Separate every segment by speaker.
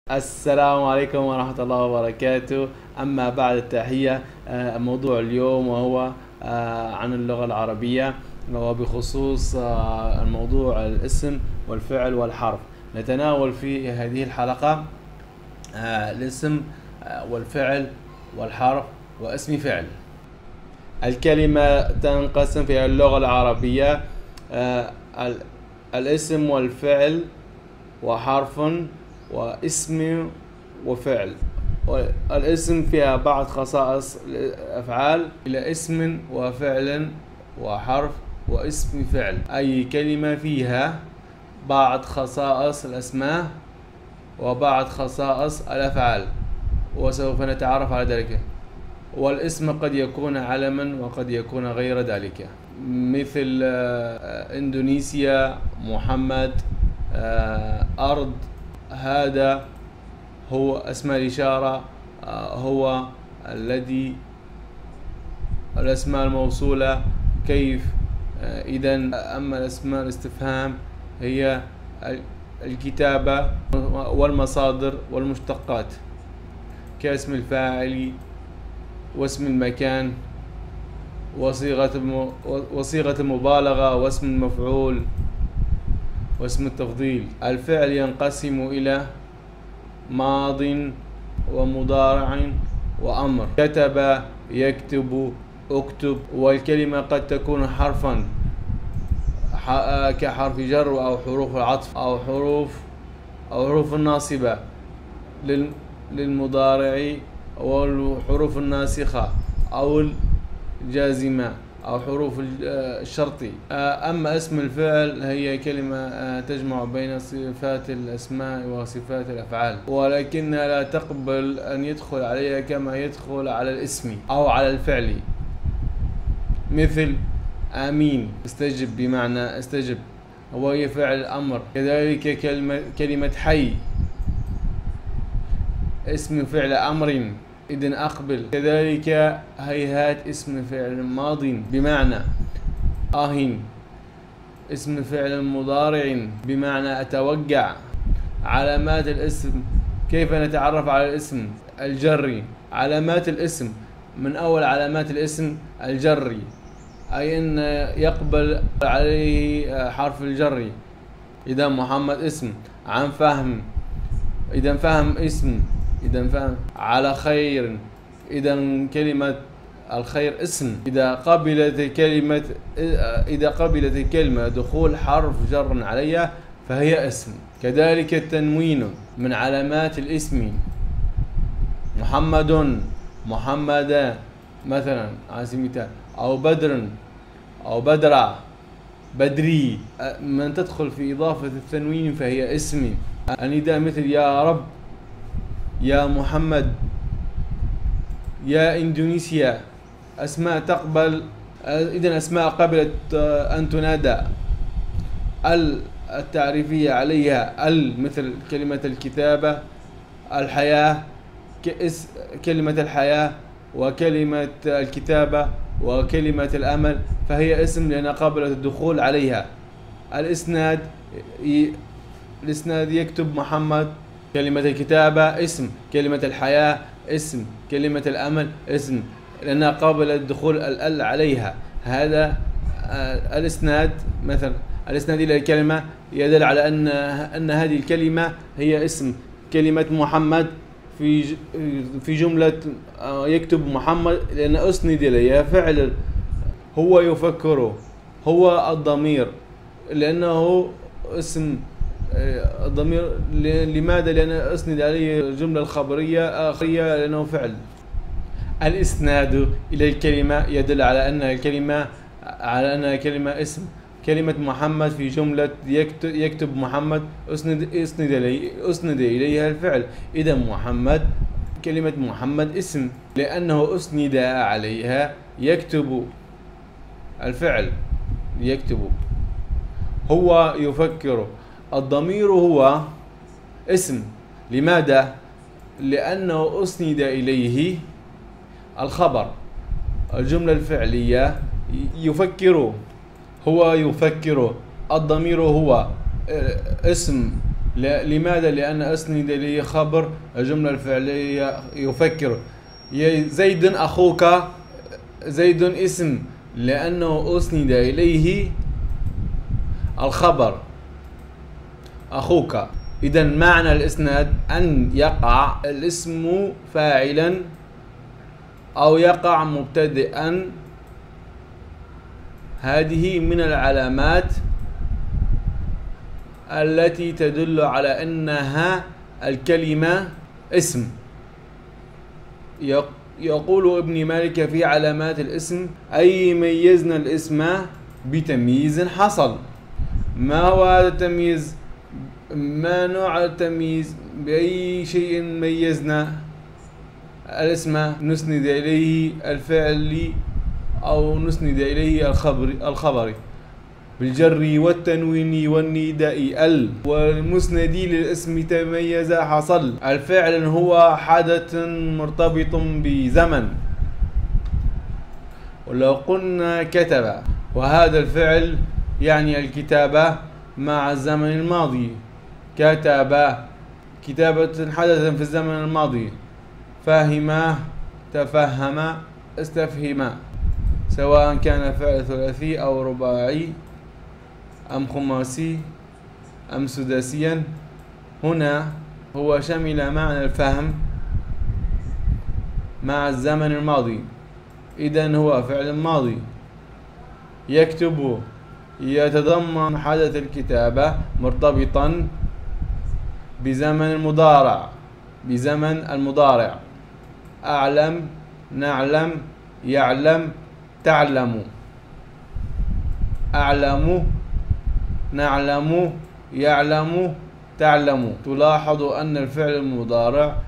Speaker 1: السلام عليكم ورحمة الله وبركاته. أما بعد التحية، موضوع اليوم وهو عن اللغة العربية، وبخصوص الموضوع الاسم والفعل والحرف. نتناول في هذه الحلقة الاسم والفعل والحرف واسم فعل. الكلمة تنقسم في اللغة العربية الاسم والفعل وحرف واسم وفعل. الاسم فيها بعض خصائص الأفعال إلى اسم وفعل وحرف واسم فعل. أي كلمة فيها بعض خصائص الأسماء وبعض خصائص الأفعال، وسوف نتعرف على ذلك. والاسم قد يكون علما وقد يكون غير ذلك، مثل إندونيسيا، محمد، أرض. هذا هو اسماء الإشارة، هو الذي الأسماء الموصولة كيف. إذا أما الأسماء الاستفهام هي الكتابة والمصادر والمشتقات، كاسم الفاعل واسم المكان وصيغة المبالغة واسم المفعول واسم التفضيل. الفعل ينقسم إلى ماض ومضارع وأمر. كتب، يكتب، اكتب. والكلمة قد تكون حرفا كحرف جر أو حروف العطف أو حروف الناصبة للمضارع، والحروف الناسخة أو الجازمة أو حروف الشرط. أما اسم الفعل هي كلمة تجمع بين صفات الأسماء وصفات الأفعال، ولكنها لا تقبل أن يدخل عليها كما يدخل على الاسم أو على الفعل. مثل آمين، استجب بمعنى استجب، وهي فعل الأمر. كذلك كلمة حي اسم فعل أمر، إذن أقبل. كذلك هيهات اسم فعل ماض بمعنى آهن، اسم فعل مضارع بمعنى أتوقع. علامات الاسم، كيف نتعرف على الاسم؟ الجري. علامات الاسم، من أول علامات الاسم الجري، أي أن يقبل عليه حرف الجر. إذا محمد اسم، عن فهم، إذا فهم اسم، إذا فهم. على خير، إذا كلمة الخير اسم. إذا قبلت الكلمة دخول حرف جر عليها فهي اسم. كذلك التنوين من علامات الاسم. محمد، محمدا مثلا على سبيل المثال، أو بدر أو بدرع، بدري. من تدخل في إضافة التنوين فهي اسم. النداء مثل يا رب، يا محمد، يا إندونيسيا. أسماء تقبل، إذن أسماء قبلت أن تنادى. التعريفية عليها مثل كلمة الكتابة، الحياة، كلمة الحياة وكلمة الكتابة وكلمة الأمل فهي اسم لأنها قبلت الدخول عليها. الإسناد يكتب محمد، كلمة الكتابة اسم، كلمة الحياة اسم، كلمة الأمل اسم، لأنها قابلة الدخول عليها. هذا الإسناد مثلا. الإسناد إلى الكلمة يدل على أن هذه الكلمة هي اسم. كلمة محمد في جملة يكتب محمد لأن أسند إليها فعل. هو يفكر، هو الضمير لأنه اسم. الضمير لماذا؟ لأن أسند عليه الجملة الخبرية لأنه فعل. الإسناد إلى الكلمة يدل على أنها كلمة اسم. كلمة محمد في جملة يكتب محمد أسند إليها الفعل. إذا محمد، كلمة محمد اسم لأنه أسند عليها يكتب الفعل، يكتب. هو يفكر، الضمير هو اسم. لماذا؟ لأنه أسند إليه الخبر. الجملة الفعلية يفكر، هو يفكر. الضمير هو اسم لماذا؟ لأن أسند إليه خبر الجملة الفعلية يفكر. زيد أخوك، زيد اسم لأنه أسند إليه الخبر أخوك. إذا معنى الإسناد أن يقع الاسم فاعلا أو يقع مبتدئا. هذه من العلامات التي تدل على أنها الكلمة اسم. يقول ابن مالك في علامات الاسم: أي ميزنا الاسم بتمييز حصل. ما هو هذا التمييز؟ ما نوع التمييز؟ بأي شيء ميزنا الاسم؟ نسند إليه الفعل أو نسند إليه الخبر بالجر والتنوين والنداء. والمسند للاسم تميز حصل. الفعل هو حدث مرتبط بزمن. ولو قلنا كتب، وهذا الفعل يعني الكتابة مع الزمن الماضي. كتب كتابة حدث في الزمن الماضي. فهم، تفهم، استفهم، سواء كان فعل ثلاثي أو رباعي أم خماسي أم سداسيا. هنا هو شمل معنى الفهم مع الزمن الماضي. إذن هو فعل ماضي. يكتب يتضمن حدث الكتابة مرتبطا بزمن المضارع. أعلم، نعلم، يعلم، تعلم. أعلم، نعلم، يعلم، تعلم. تلاحظ أن الفعل المضارع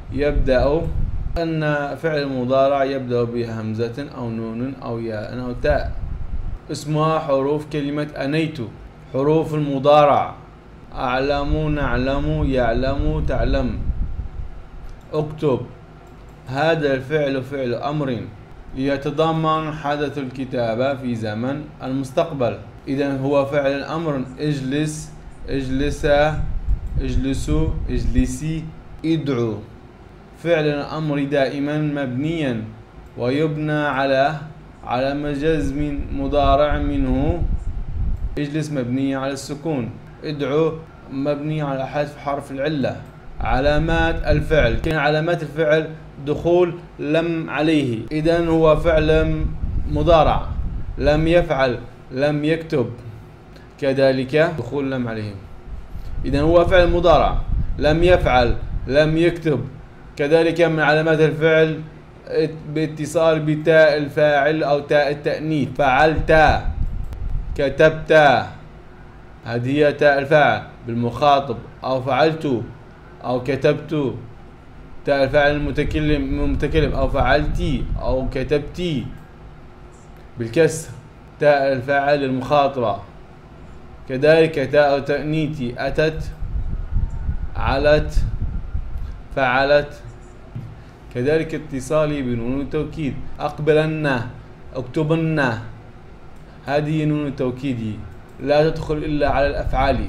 Speaker 1: يبدأ بهمزة أو نون أو ياء أو تاء. اسمها حروف كلمة أنيت، حروف المضارع: أعلم، نعلم، يعلم، تعلم. اكتب، هذا الفعل فعل أمر يتضمن حدث الكتابة في زمن المستقبل. إذن هو فعل الأمر: اجلس، اجلسا، اجلسوا، اجلسي، ادعو. فعل الأمر دائما مبنيا ويبنى على جزم مضارع منه. اجلس مبني على السكون، ادعو مبني على حذف حرف العلة. علامات الفعل: كان علامات الفعل دخول لم عليه. إذن هو فعل مضارع. لم يفعل، لم يكتب، كذلك دخول لم عليه. إذن هو فعل مضارع. لم يفعل، لم يكتب، كذلك من علامات الفعل باتصال بتاء الفاعل أو تاء التأنيث. فعلت، كتبت، هذه هي تاء الفاعل بالمخاطب. أو فعلت أو كتبت، تاء الفاعل المتكلم. أو فعلتي أو كتبتي بالكسر، تاء الفاعل المخاطبة. كذلك تاء تأنيث: أتت، علت، فعلت. كذلك اتصالي بنون التوكيد: أقبلن، اكتبن، هذه نون التوكيد لا تدخل إلا على الأفعال.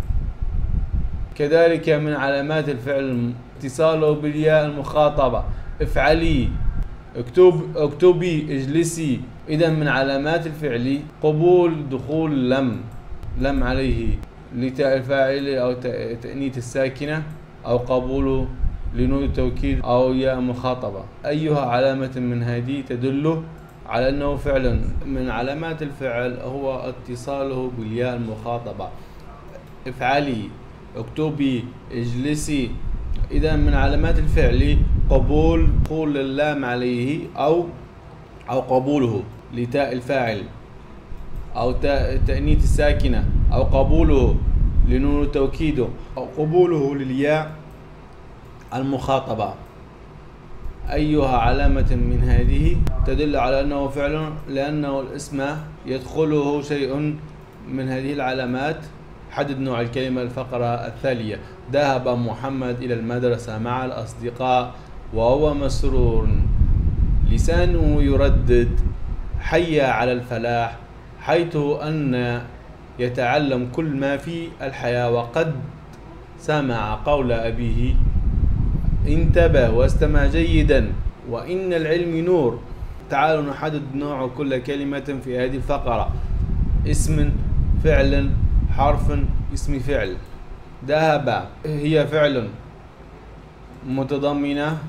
Speaker 1: كذلك من علامات الفعل اتصاله بالياء المخاطبة: افعلي، اكتبي، اجلسي. إذا من علامات الفعل قبول دخول لم عليه لتاء الفاعل أو تأنيث الساكنة، أو قبوله لنون التوكيد أو ياء مخاطبة. أيها علامة من هذه تدل على أنه فعل. من علامات الفعل هو اتصاله بالياء المخاطبة: افعلي، اكتبي، اجلسي. إذا من علامات الفعل قبول دخول اللام عليه أو قبوله لتاء الفاعل أو تأنيث الساكنة، أو قبوله لنون التوكيد، أو قبوله للياء المخاطبة. أيها علامة من هذه تدل على أنه فعل، لأنه الاسم يدخله شيء من هذه العلامات. حدد نوع الكلمة. الفقرة التالية: ذهب محمد إلى المدرسة مع الأصدقاء وهو مسرور. لسانه يردد حي على الفلاح، حيث أن يتعلم كل ما في الحياة، وقد سمع قول أبيه. انتبه واستمع جيدا. وإن العلم نور. تعالوا نحدد نوع كل كلمة في هذه الفقرة. اسم، فعل، حرف، اسم فعل. ذهب هي فعل متضمنة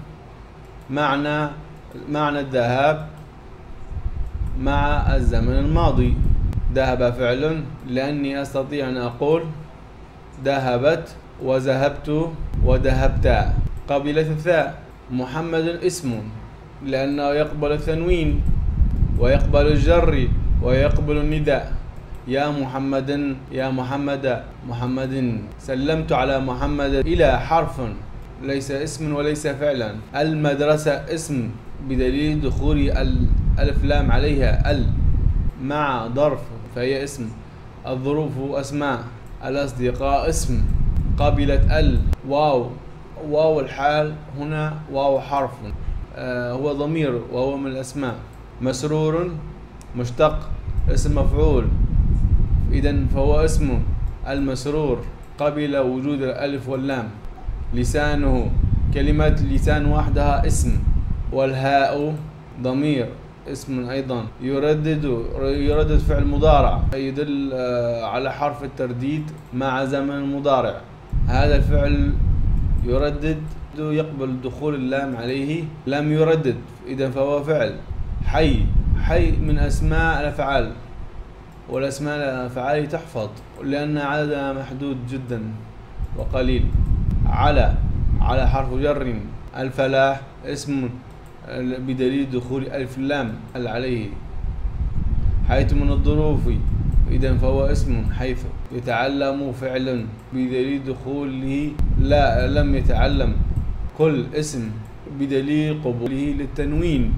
Speaker 1: معنى الذهاب مع الزمن الماضي. ذهب فعل لأني أستطيع أن أقول ذهبت وذهبت وذهبتا. قبيلة الثاء. محمد اسم لأنه يقبل التنوين ويقبل الجر ويقبل النداء. يا محمد، يا محمد. سلمت على محمد. إلى حرف ليس اسم وليس فعلا. المدرسة اسم بدليل دخول الألف لام عليها مع ظرف فهي اسم. الظروف أسماء. الأصدقاء اسم. قبيلة واو الحال هنا واو حرف هو ضمير وهو من الأسماء. مسرور مشتق اسم مفعول إذن فهو اسم المسرور قبل وجود الألف واللام. لسانه كلمة لسان وحدها اسم. والهاء ضمير اسم أيضا. يردد فعل مضارع يدل على حرف الترديد مع زمن المضارع. هذا الفعل يردد يقبل دخول اللام عليه. لم يردد إذن فهو فعل. حي من أسماء الأفعال والأسماء الأفعال تحفظ لأن عددها محدود جدا وقليل. على حرف جر. الفلاح اسم بدليل دخول ألف اللام عليه. حيث من الظروف إذن فهو اسم. حيث يتعلم فعل بدليل دخوله لم يتعلم. كل اسم بدليل قبوله للتنوين.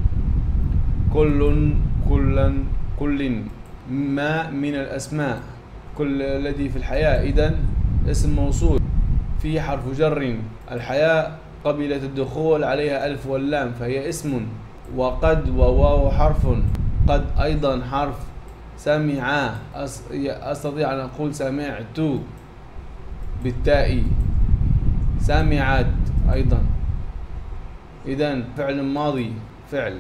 Speaker 1: كل ما من الأسماء. كل الذي في الحياة إذن اسم موصول في حرف جر. الحياة قبيلة الدخول عليها ألف واللام فهي اسم. وقد وواو حرف. قد أيضا حرف. سمع أستطيع أن أقول سمعت بالتاء. سمعت أيضا. إذن فعل ماضي فعل.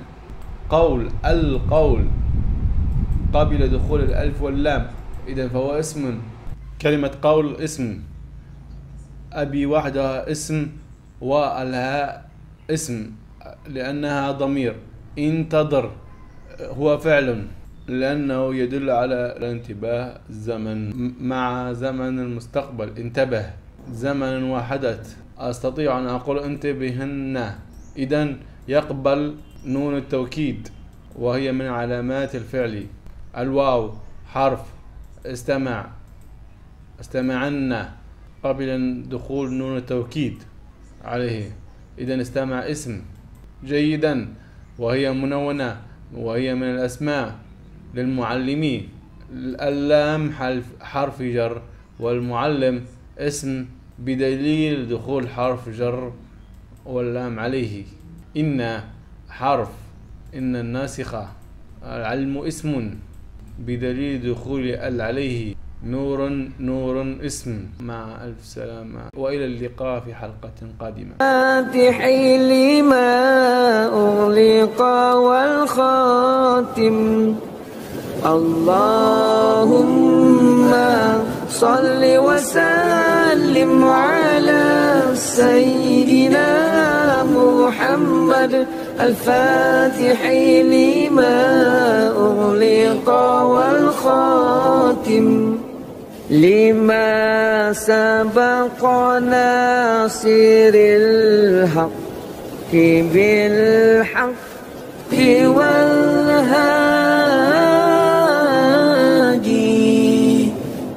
Speaker 1: القول قبل دخول الألف واللام إذن فهو اسم. كلمة قول اسم. أبي وحدها اسم والهاء اسم لأنها ضمير. انتظر هو فعل لأنه يدل على الانتباه الزمن مع زمن المستقبل. انتبه زمن وحدث. أستطيع أن أقول انتبهن إذن يقبل نون التوكيد وهي من علامات الفعل. الواو حرف. استمعن قبل دخول نون التوكيد عليه إذن استمع اسم. جيدا وهي منونة وهي من الأسماء للمعلمين. اللام حرف جر والمعلم اسم بدليل دخول حرف جر واللام عليه. إن حرف. إن الناسخة. العلم اسم بدليل دخول عليه. نور اسم. مع ألف سلامة وإلى اللقاء في حلقة قادمة.
Speaker 2: فاتحي لما أغلق والخاتم. اللهم صل وسلم على سيدنا محمد الفاتح لما أغلق والخاتم لما سبق ناصر الحق بالحق والهادي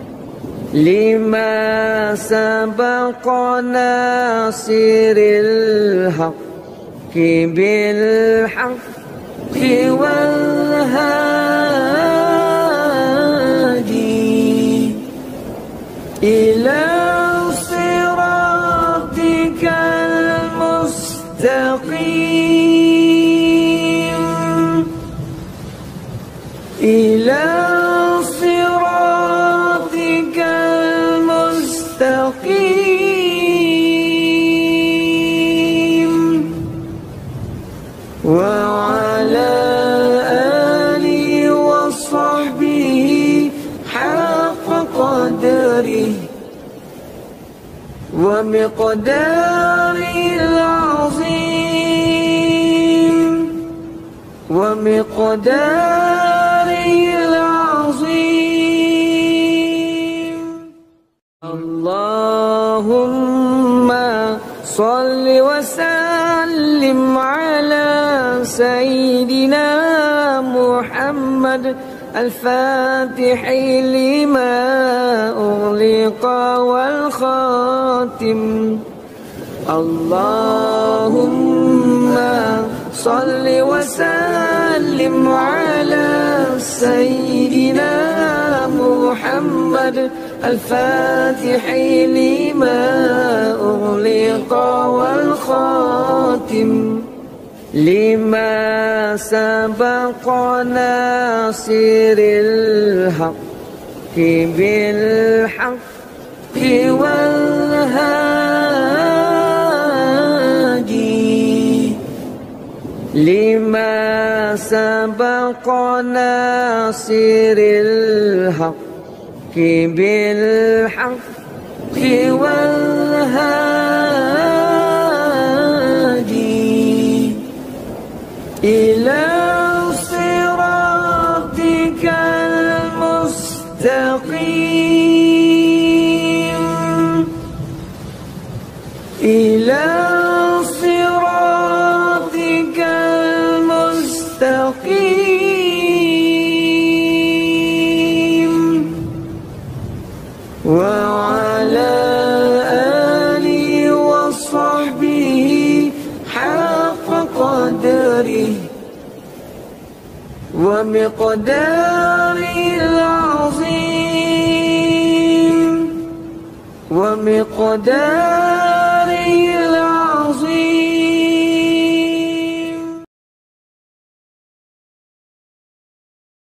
Speaker 2: لما سبق ناصر الحق بالحق والهادي إلى صراطك المستقيم. إلى صراطك المستقيم. ومقداره العظيم ومقداره العظيم. اللهم صل وسلم على سيدنا محمد الفاتح لما أغلق والخاتم. اللهم صل وسلم على سيدنا محمد الفاتح لما أغلق والخاتم لما سبق ناصر الحق بالحق والهادي لما سبق ناصر الحق بالحق والهادي إلى صراطك المستقيم إلى صراطك المستقيم وعلى آله وصحبه حق قدره ومقداره العظيم ومقداره العظيم.